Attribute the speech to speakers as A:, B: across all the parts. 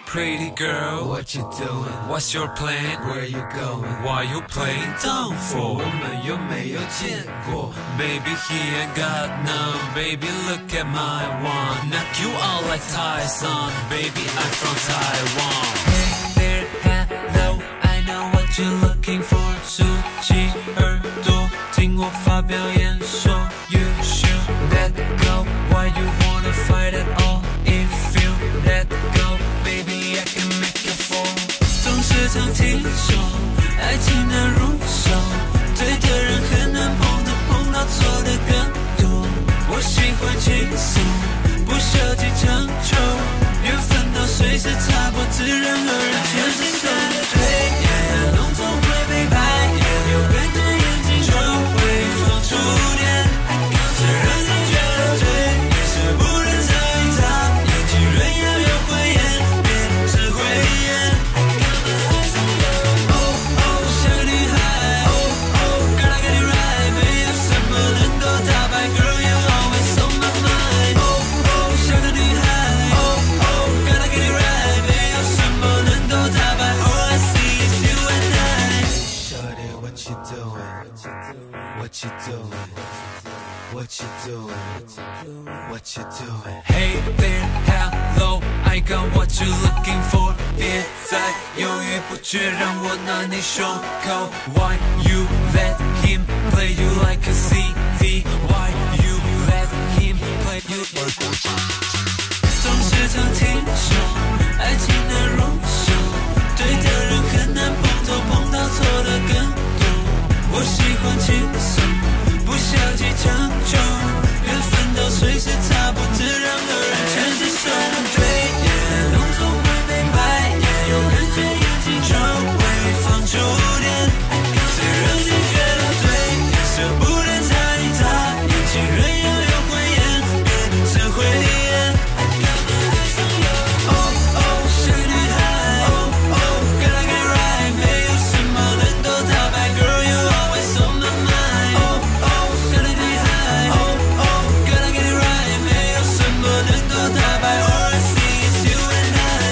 A: pretty girl,
B: what you doing?
A: What's your plan?
B: Where you going?
A: Why you playing dumb
B: 我
A: for?
B: 們有沒有見過
A: Baby, he ain't got none. Baby, look at my one. Knock you out like Tyson. Baby, I'm from Taiwan. Hey there, hello, I know what you're looking for. 豎起耳朵，聽我發表演說。You should let go. Why you wanna fight at all? If you let go, baby, I can make you fall. 總是常聽說，愛情難入手，對的人很難碰頭，碰到錯的更多。我喜歡輕鬆，不消極強求，緣分到隨時插撥，自然而然牽住手。對眼弄錯會被白眼，有感覺眼睛就會放出電。誰讓你覺得對眼，捨不得眨一眨眼，情人要有慧眼，別只會演。下個女孩，Gotta get it right，沒有什麼能夠打敗 ，Girl you always on my mind。下個女孩，Gotta get it right，沒有什麼能夠打敗 ，All I see is you and I。
B: Shorty, what you doing? What you doing? What you doing? What you doing?
A: Hey there, hello, I got what you're looking for. 別再猶豫不決，讓我暖你胸口。Why you let him play you like a CD? Why you let him play you like a CD? 總是常聽說，愛情難入手，對的人很難碰頭，碰到錯的更多。我喜歡輕鬆，不消極強求，緣分到隨時插撥，自然而然牽着手。對眼弄錯會被白眼，有感覺眼睛就會放出電。誰讓你覺得對眼，捨不得眨一眨眼，情人要有慧眼，別只會演。下個女孩，Gotta get it right，沒有什麼能夠打敗 ，Girl you always on my mind。下個女孩，Gotta get it right，沒有什麼能夠打敗 ，All I see is you and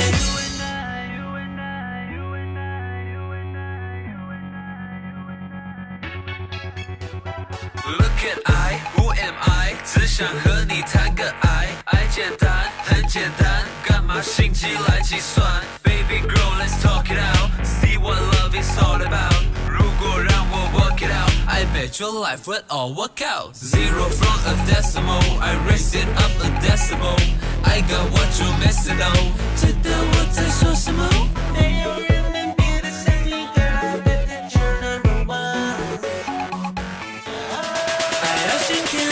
A: I。Look at I, who am I？只想和你談個愛，愛簡單，很簡單，幹嘛心機來計算 ？Babygirl, let's talk it out, see what love is all about。如果讓我 work it out, I bet your life will all work out. Zero from a decimal, I raise it up a decimal. I got what you're missing out，知道我在說什麼？沒有人能比得上你，Girl, I bet that you're number one。愛要先看